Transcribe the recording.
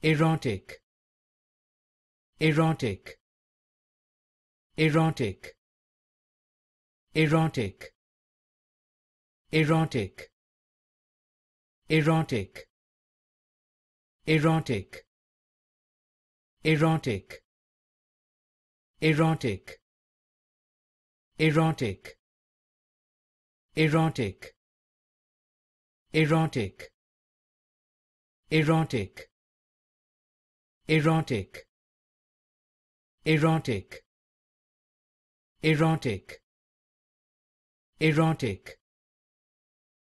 erotic, erotic, erotic, erotic, erotic, erotic, erotic, erotic, erotic, erotic, erotic, erotic, erotic, erotic, erotic, erotic, erotic,